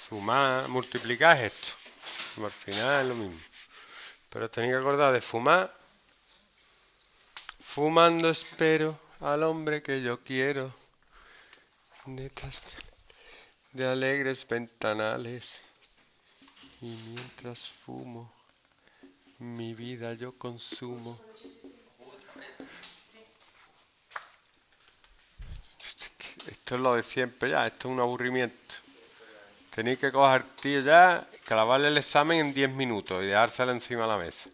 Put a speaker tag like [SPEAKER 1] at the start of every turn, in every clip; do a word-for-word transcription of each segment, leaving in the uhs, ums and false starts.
[SPEAKER 1] Sumar, multiplicar es esto. Al final es lo mismo. Pero tenéis que acordar de fumar. Fumando espero al hombre que yo quiero. Detrás de alegres ventanales. Y mientras fumo, mi vida yo consumo. Esto es lo de siempre ya, esto es un aburrimiento. Tenéis que coger tío ya, clavarle el examen en diez minutos y dejárselo encima de la mesa.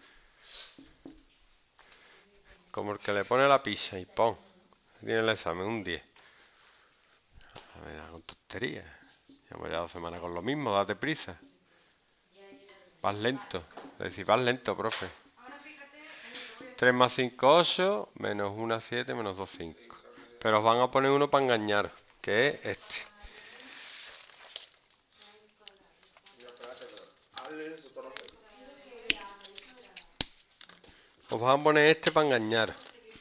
[SPEAKER 1] Como el que le pone la pizza y pon. Tiene el examen un diez. A ver, con tonterías. Llevamos ya dos semanas con lo mismo, date prisa. Vas lento. Es decir, vas lento, profe. tres más cinco, ocho, menos uno, siete, menos dos, cinco. Pero os van a poner uno para engañar, que es este. Os van a poner este para engañar.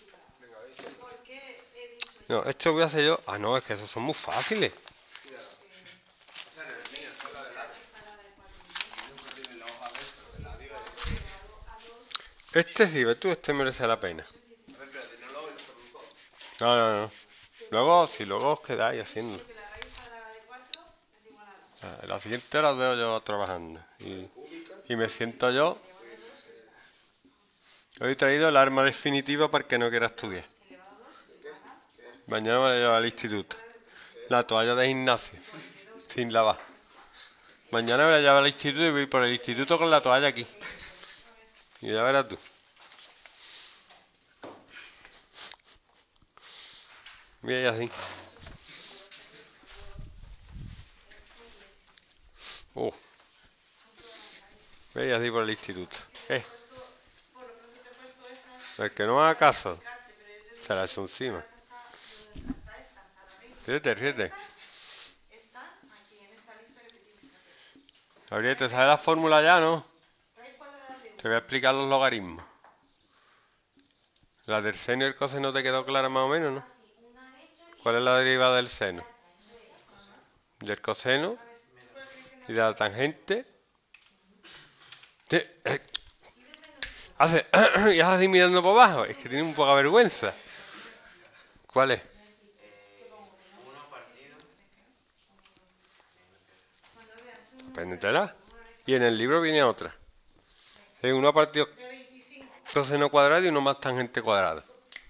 [SPEAKER 1] No, esto voy a hacer yo. Ah, no, es que esos son muy fáciles. Este sí, ves tú, este merece la pena. No, no, no. Luego, si luego os quedáis haciendo. La siguiente la veo yo trabajando. Y, y me siento yo. Hoy he traído el arma definitiva para el que no quiera estudiar. Mañana me la llevo al instituto. La toalla de gimnasio. Sin lavar. Mañana me la llevo al instituto y voy por el instituto con la toalla aquí. Y ya verás tú. Mira, así. Uh. Veis así por el instituto. Eh. El que no haga caso, se la echo encima. Fíjate, fíjate. Gabriel, ¿te sabes la fórmula ya, no? Te voy a explicar los logaritmos. La del seno y el coseno te quedó clara más o menos, ¿no? ¿Cuál es la derivada del seno? Del coseno y de la tangente. Eh, hace y hace así mirando por abajo. Es que tiene un poca vergüenza. ¿Cuál es? Apréndetela. Y en el libro viene otra. Es uno partido coseno cuadrado y uno más tangente cuadrado.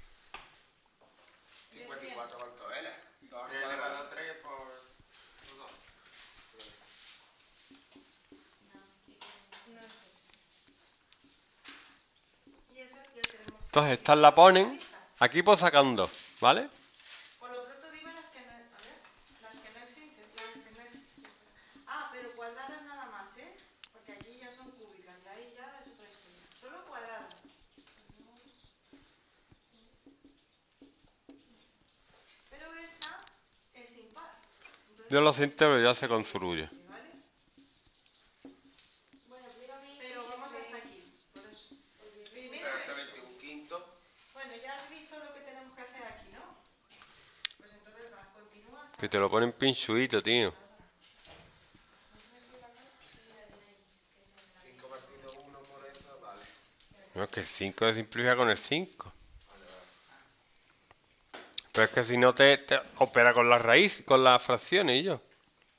[SPEAKER 1] Entonces, estas la ponen. Aquí pues sacan dos, ¿vale?
[SPEAKER 2] Por lo pronto dime las que no, a ver, las que no existen, las que no existen. Ah, pero cuadradas nada más, ¿eh? Porque aquí ya son cúbicas y ahí ya es otra historia. Solo cuadradas. Pero esta es impar. Entonces,
[SPEAKER 1] Yo lo siento, pero ya se construye.
[SPEAKER 2] ¿vale? Pero vamos hasta aquí, por eso. Primero esto. Bueno, ya has visto lo que tenemos que hacer aquí, ¿no? Pues entonces va, continúa hasta
[SPEAKER 1] Que te lo ponen pinchuito, tío. No, es que el cinco se simplifica con el cinco. Pero es que si no te, te opera con la raíz, con las fracciones y yo.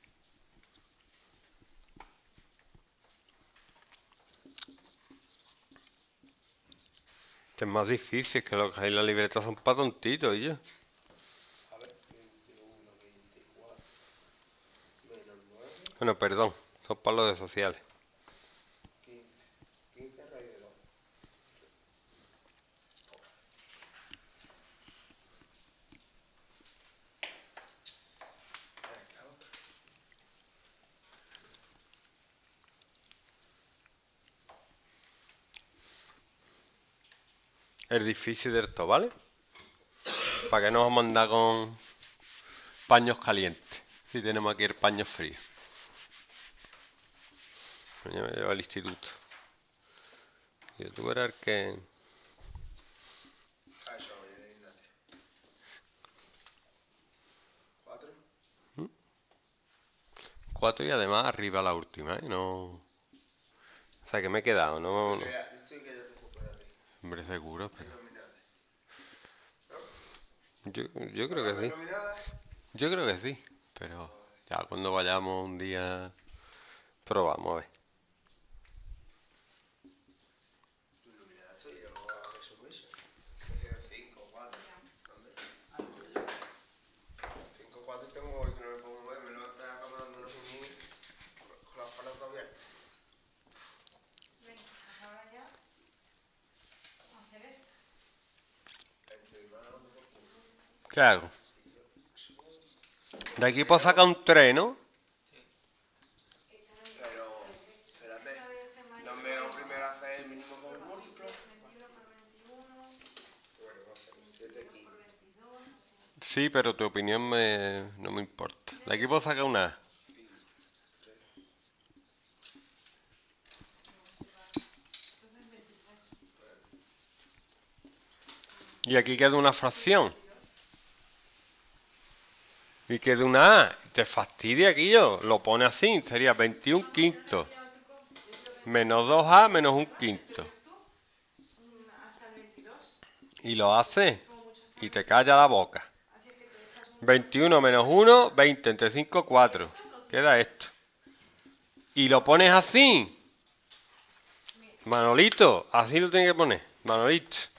[SPEAKER 1] Este es más difícil, que lo que hay en la libreta son para tontitos y yo. Bueno, perdón, son para los de sociales. Es difícil de esto, ¿vale? ¿Para qué nos vamos a mandar con paños calientes? Si tenemos aquí el paño frío. Ya me lleva al instituto. Y tú verás que... cuatro y además arriba la última, ¿eh? No... O sea, que me he quedado, no... no. Hombre, seguro, pero... Yo, yo creo que sí. Yo creo que sí, pero ya cuando vayamos un día probamos a ver.
[SPEAKER 2] Venga, pues ahora ya hacer estas.
[SPEAKER 1] ¿Qué hago? De aquí puedo sacar un tres, ¿no?
[SPEAKER 3] Pero, espérate, no me veo primero hacer el mínimo por múltiplo.
[SPEAKER 2] veintiuno por veintiuno,
[SPEAKER 3] Bueno, vamos a hacer siete aquí.
[SPEAKER 2] por veintidós,
[SPEAKER 1] Sí, pero tu opinión me, no me importa. De aquí puedo sacar una A.
[SPEAKER 2] entonces veintitrés.
[SPEAKER 1] Y aquí queda una fracción. Y queda una A. Te fastidia aquí yo. Lo pone así. Sería veintiún quintos. Menos dos A menos un quinto.
[SPEAKER 2] Hasta el veintidós.
[SPEAKER 1] Y lo hace.
[SPEAKER 2] Como mucho hasta
[SPEAKER 1] Y
[SPEAKER 2] el
[SPEAKER 1] te calla la boca.
[SPEAKER 2] Así es que te echas un...
[SPEAKER 1] veintiuno menos uno, veinte. Entre cinco, cuatro. Queda esto. Y lo pones así. Manolito. Así lo tienes que poner. Manolito.